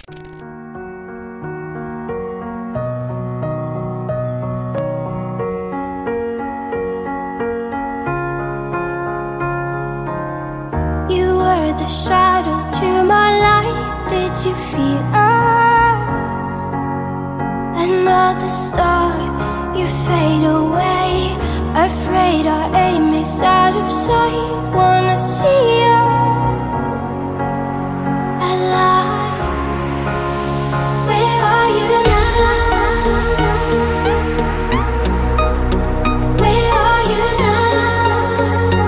You were the shadow to my light. Did you feel us? Another star, you fade away. Afraid our aim is out of sight. Wanna see us alive. Where are you now? Where are you now?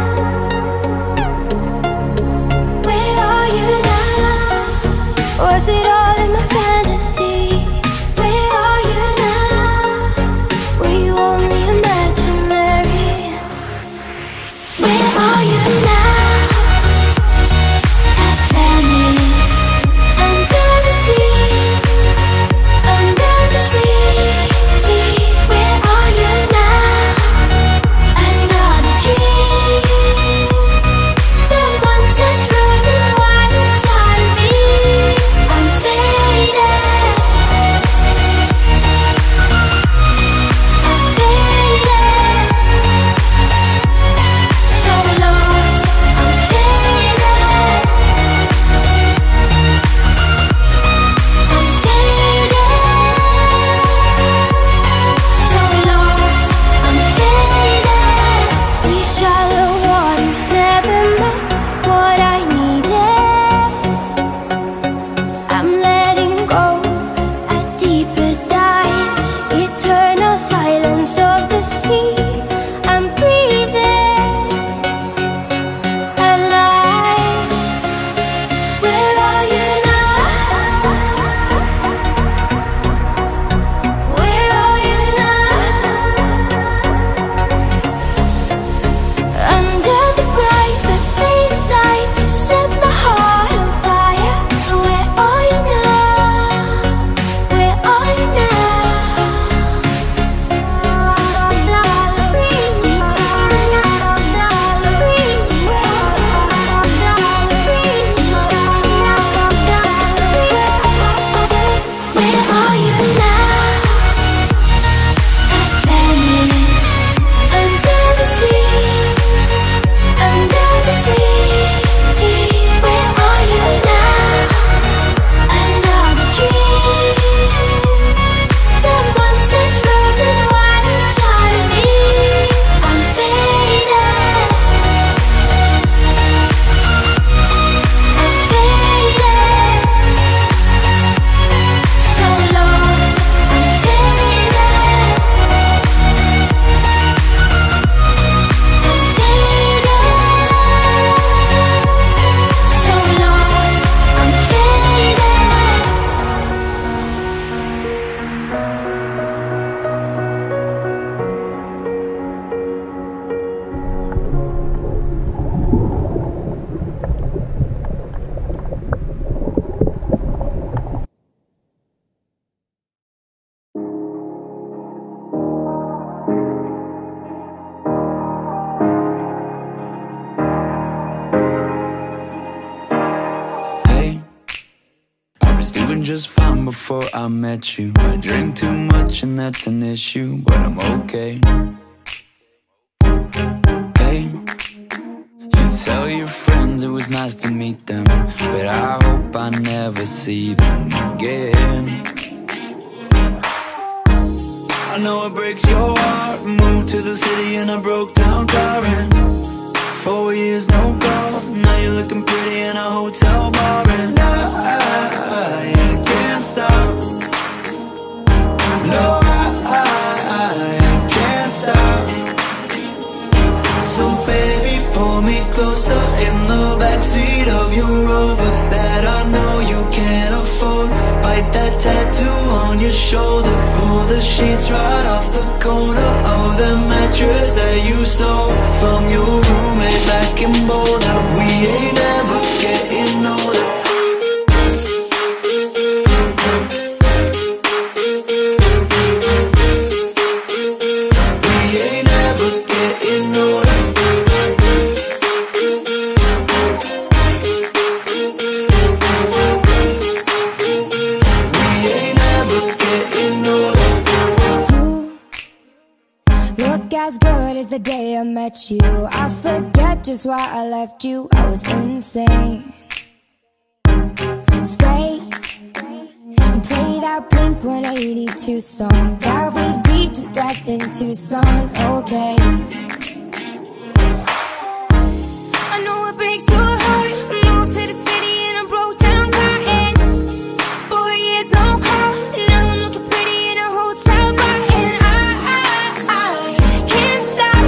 Where are you now? Was it all in my fantasy? Where are you now? Were you only imaginary? Where are you now? Atlantis, under the sea, under the sea. Where are you now? Another dream. The monsters running wild inside of me. I'm faded. I'm faded. So lost, I'm faded. I'm faded. So lost, I'm faded. These shallow waters never met what I needed. I'm letting go a deeper dive. Eternal silence of the sea. I'm breathing alive. Where are you now? Where are you now? Under the bright but faded lights, you set my heart on fire. Where are you now? Where are you Where are you now? Atlantis, under the sea, under the sea. Where are you now? Another dream. The monsters running wild inside of me. I'm faded. I'm faded. So lost, I'm faded. I'm faded. So lost, I'm faded. Hey, I was doing just fine before I met you. I drink too much and that's an issue, but I'm okay. Hey, you tell your friends it was nice to meet them, but I hope I never see them again. I know it breaks your heart. Moved to the city in a broke down car, and 4 years no calls. Now you're looking pretty in a hotel bar, and I can't stop. No, I can't stop. So baby, pull me closer in the backseat of your Rover that I know you can't afford. Bite that tattoo on your shoulder. Pull the sheets right off the corner of the mattress that you stole from your roommate back in Boulder. We ain't never getting older. We ain't never getting older. I met you. I forget just why I left you. I was insane. Stay and play that Blink-182 song that we beat to death in Tucson. Okay, I know it breaks your heart. Moved to the city and I broke down crying. 4 years no call, now I'm looking pretty in a hotel bar. And I can't stop.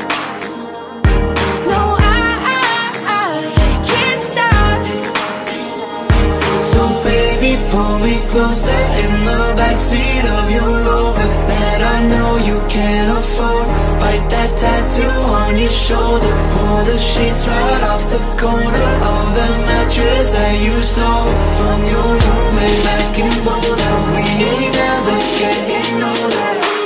No, I can't stop. So baby, pull me closer in the backseat of your Rover that I know you can't afford. Bite that tattoo on your shoulder. Pull the sheets right off the corner of the mattress that you stole from your roommate back in Boulder. We ain't never getting older.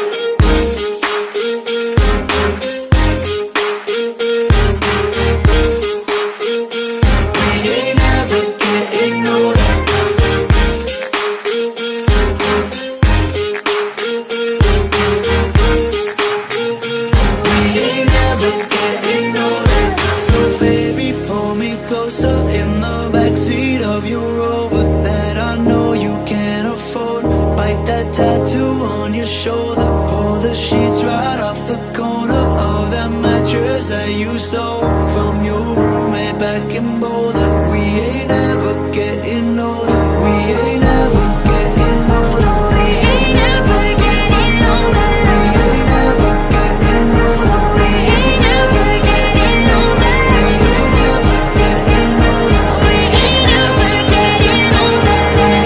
That you stole from your roommate back in Boulder. We ain't ever getting older. We ain't ever getting older. We ain't ever getting older. We ain't ever getting older. We ain't ever getting older. We ain't ever getting older. We ain't ever getting older.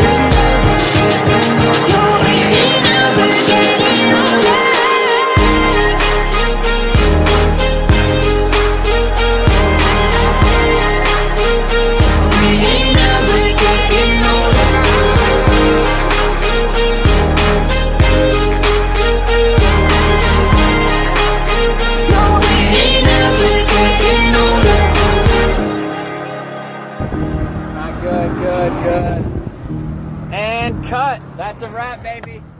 No, we ain't ever getting older. Good. And cut. That's a wrap, baby.